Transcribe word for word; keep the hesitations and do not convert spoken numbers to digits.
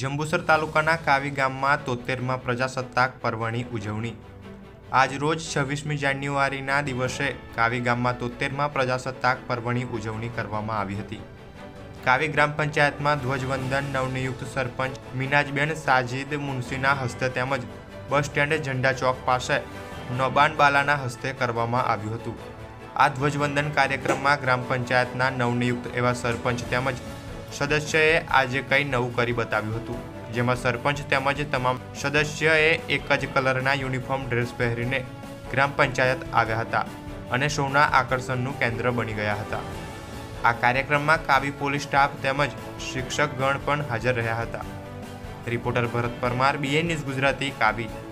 જંબુસર તાલુકાના કાવી ગામમાં તોતેરમાં પ્રજાસત્તાક પર્વની ઉજવણી। આજ રોજ છવ્વીસમી જાન્યુઆરીના દિવસે કાવી ગામમાં તોતેરમાં પ્રજાસત્તાક પર્વની ઉજવણી કરવામાં આવી હતી। કાવી ગ્રામ પંચાયતમાં ધ્વજવંદન નવનિયુક્ત સરપંચ મીનાજબેન સાજીદ મુનશીના હસ્તે તેમજ બસ સ્ટેન્ડ ઝંડા ચોક પાસે નોબાન બાલાના હસ્તે કરવામાં આવ્યું હતું। આ ધ્વજવંદન કાર્યક્રમમાં ગ્રામ પંચાયતના નવનિયુક્ત એવા સરપંચ તેમજ સદસ્યએ આજે કંઈ નવું કરી બતાવ્યું હતું, જેમાં સરપંચ તેમજ તમામ સદસ્યએ એક જ કલરના યુનિફોર્મ ડ્રેસ પહેરીને ગ્રામ પંચાયત આવ્યા હતા અને સૌના આકર્ષણનું કેન્દ્ર બની ગયા હતા। આ કાર્યક્રમમાં કાવી પોલીસ સ્ટાફ તેમજ શિક્ષકગણ પણ હાજર રહ્યા હતા। Reporter Bharat Parmar, BA News Gujarati, કાવી।